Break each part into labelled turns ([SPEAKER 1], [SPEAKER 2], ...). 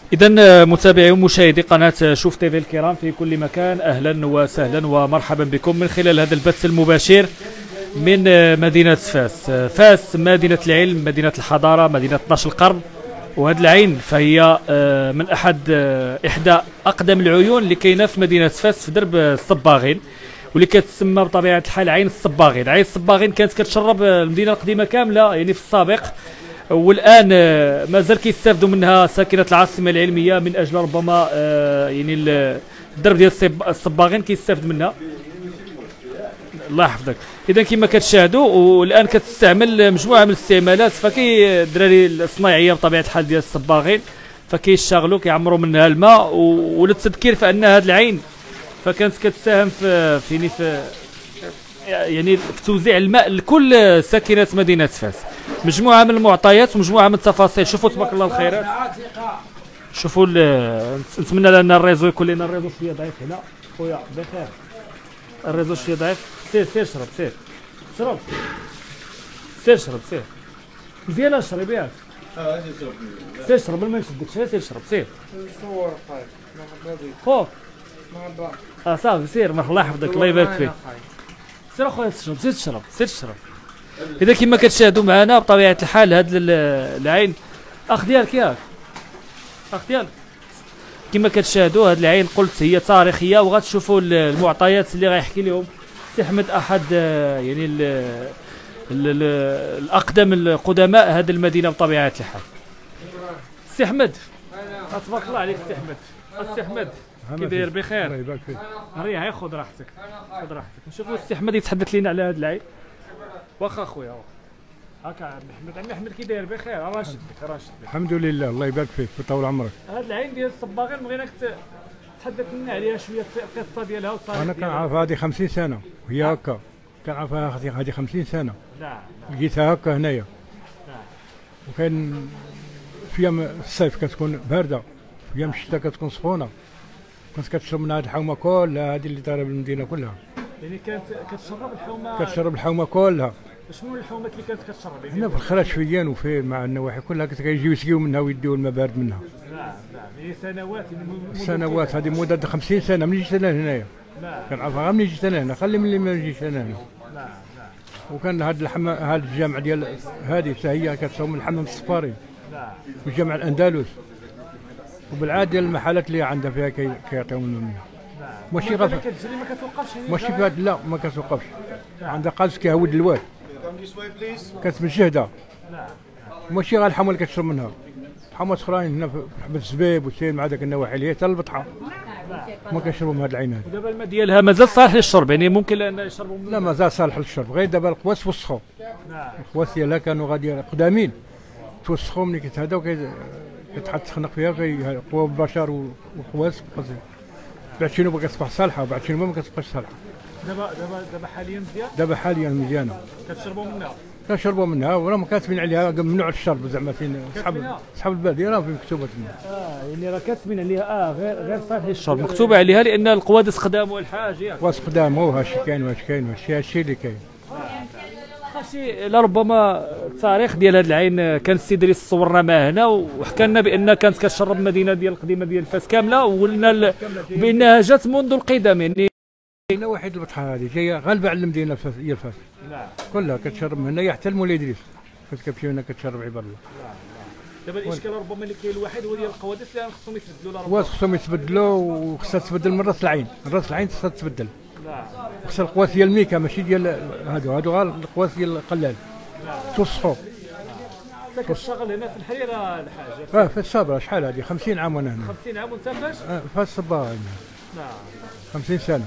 [SPEAKER 1] إذا متابعي ومشاهدي قناة شوف تيفي الكرام في كل مكان، أهلا وسهلا ومرحبا بكم من خلال هذا البث المباشر من مدينة فاس. فاس مدينة العلم، مدينة الحضارة، مدينة 12 القرن، وهذه العين فهي من إحدى أقدم العيون اللي كاينة في مدينة فاس في درب الصباغين، واللي كتسمى بطبيعة الحال عين الصباغين. عين الصباغين كانت كتشرب المدينة القديمة كاملة يعني في السابق، والان مازال كيستافدوا منها ساكنه العاصمه العلميه من اجل ربما يعني الدرب ديال الصباغين كيستافد منها. الله يحفظك. اذا كما كتشاهدوا والان كتستعمل مجموعه من الاستعمالات، فكي الدراري الصنايعيه بطبيعه الحال ديال الصباغين فكيشتغلوا كيعمروا منها الماء، وللتذكير فان هذه العين فكانت كتساهم في يعني في توزيع الماء لكل ساكنه مدينه فاس. مجموعه من المعطيات ومجموعه من التفاصيل. شوفوا تبارك الله الخيرات، شوفوا نتمنى لنا الريزو يكون لنا الريزو شويه ضعيف هنا خويا بخير، الريزو شويه ضعيف. سير شرب، سير مزيان اشرب ياك. سير شرب ما نشدكش، سير شرب سير. خوك صافي سير، الله يحفظك الله يبارك فيك. سير اخويا سير تشرب. إذا كما كتشاهدوا معنا بطبيعة الحال هاد العين أخ ديالك كما كتشاهدوا هاد العين قلت هي تاريخية، وغتشوفوا المعطيات اللي غيحكي لهم سي أحمد أحد يعني الأقدم القدماء هاد المدينة بطبيعة الحال. سي أحمد تبارك الله عليك. سي أحمد كي داير بخير؟ الله يبارك فيك. ريح خذ راحتك. نشوفوا السي أحمد يتحدث لنا على هاد العين. واخا خويا هاكا عمي احمد كي داير بخير؟ راشد
[SPEAKER 2] الحمد لله الله يبارك فيك ويطول عمرك.
[SPEAKER 1] هاد العين ديال الصباغين بغيناك تحدث لنا عليها شويه القصه ديالها والتاريخ.
[SPEAKER 2] انا كنعرف هذه 50 سنه وهي هكا، كنعرفها هذه 50 سنه.
[SPEAKER 1] نعم.
[SPEAKER 2] لقيتها هكا هنايا.
[SPEAKER 1] نعم.
[SPEAKER 2] وكان في ايام الصيف كتكون بارده، في ايام الشتاء كتكون سخونه. كنت كتشرب من هذه الحومه كلها، هذه اللي دايره بالمدينه كلها.
[SPEAKER 1] يعني كانت
[SPEAKER 2] كتشرب الحومه كلها.
[SPEAKER 1] شنو الحومات اللي كانت كتشرب؟
[SPEAKER 2] هنا في الخراج فيان وفي مع النواحي كلها كيجيو يسقيو منها ويديو الماء بارد منها.
[SPEAKER 1] نعم. هي
[SPEAKER 2] سنوات هذه مده 50 سنه من جيت انا هنايا. كنعرفها غير من جيت انا هنا، خلي ملي ما نجيش انا هنا. وكان هذا الجامع ديال هذه حتى هي كتصوم الحمام الصفاري. والجامع الاندلس. وبالعاده ديال المحلات اللي عندها فيها كيعطيهم منها. ماشي غير
[SPEAKER 1] كتجري ما كتوقفش.
[SPEAKER 2] ماشي فهاد لا ما كتوقفش. عندها قالس كيهود الواد كتمجهدها. ماشي غير الحمى اللي كتشرب منها، حمات اخرين هنا في حبة الزبيب والسين مع داك النواحي اللي هي حتى البطحه ما كيشربوا من هاد العينات.
[SPEAKER 1] ودابا الماء ديالها مازال صالح للشرب، يعني ممكن ان يشربوا
[SPEAKER 2] لا مازال صالح للشرب، غير دابا القواس وسخوا. القواس ديالها كانوا غادي قدامين توسخوا ملي كيتهداو كتحط تخنق فيها كيقوا البشر والقواس. بعد شنو ما كتصبح صالحه وبعد شنو ما كتصبحش صالحه.
[SPEAKER 1] دابا حاليا مزيان.
[SPEAKER 2] دابا حاليا مزيانه. كنشربوا منها وراه ما كاتبين عليها ممنوع الشرب زعما صحاب الباديه راه مكتوبه تما.
[SPEAKER 1] يعني راه كاتبين عليها غير صالح للشرب، مكتوبه عليها لان القوادس خداموا الحاج ياك.
[SPEAKER 2] قواس خداموا هادشي كاين هادشي اللي كاين.
[SPEAKER 1] شي لربما التاريخ ديال هذه العين كان السي ادريس صورنا معاه هنا وحكى لنا بان كانت كتشرب المدينه ديال القديمه ديال فاس كامله، وقلنا بانها جات منذ القدم. يعني
[SPEAKER 2] واحد البطحه هذه جايه غالبه على المدينه ديال فاس.
[SPEAKER 1] نعم.
[SPEAKER 2] كلها كتشرب من هنا حتى المولى ادريس كنت كتمشي هنا كتشرب عباد الله.
[SPEAKER 1] دابا الاشكال ربما اللي كاين الواحد هو ديال القوادس اللي خصهم يتبدلوا.
[SPEAKER 2] القوادس خصهم يتبدلوا، وخصها تتبدل من راس العين، راس العين خصها تتبدل. خصها القواس ديال الميكا ماشي ديال هادو غير القواس ديال القلال. توسخوا.
[SPEAKER 1] انت كتشتغل هنا في الحريره الحاجه؟
[SPEAKER 2] في الصبره. شحال هذه 50 عام وانا هنا.
[SPEAKER 1] 50 عام وانت فاش؟
[SPEAKER 2] في الصباغ.
[SPEAKER 1] نعم
[SPEAKER 2] 50 سنه.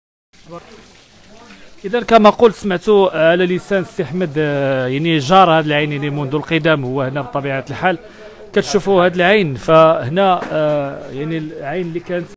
[SPEAKER 1] إذا كما قلت سمعتوا على لسان السي أحمد يعني جار هذه العين يعني منذ القدم هو هنا بطبيعة الحال. كتشوفوا هذه العين فهنا يعني العين اللي كانت